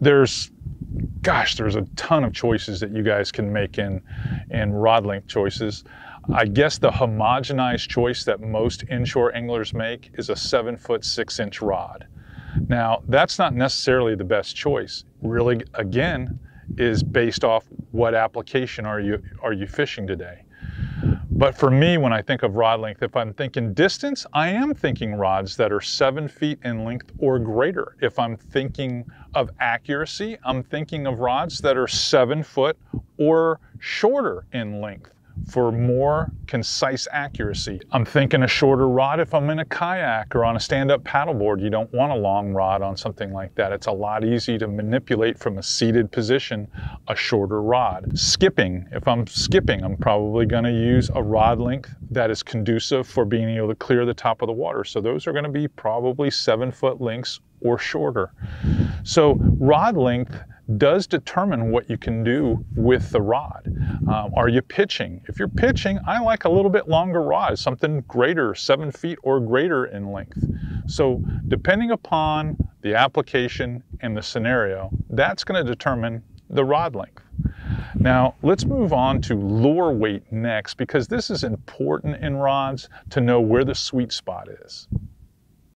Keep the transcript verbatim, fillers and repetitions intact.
there's, gosh, there's a ton of choices that you guys can make in, in rod length choices. I guess the homogenized choice that most inshore anglers make is a seven foot six inch rod. Now, that's not necessarily the best choice. Really, again, is based off what application are you, are you fishing today. But for me, when I think of rod length, if I'm thinking distance, I am thinking rods that are seven feet in length or greater. If I'm thinking of accuracy, I'm thinking of rods that are seven foot or shorter in length for more concise accuracy. I'm thinking a shorter rod if I'm in a kayak or on a stand-up paddleboard. You don't want a long rod on something like that. It's a lot easier to manipulate from a seated position, a shorter rod. Skipping, if I'm skipping, I'm probably gonna use a rod length that is conducive for being able to clear the top of the water. So those are gonna be probably seven foot lengths or shorter. So rod length does determine what you can do with the rod. Um, are you pitching? If you're pitching, I like a little bit longer rod, something greater, seven feet or greater in length. So depending upon the application and the scenario, that's going to determine the rod length. Now let's move on to lure weight next, because this is important in rods to know where the sweet spot is.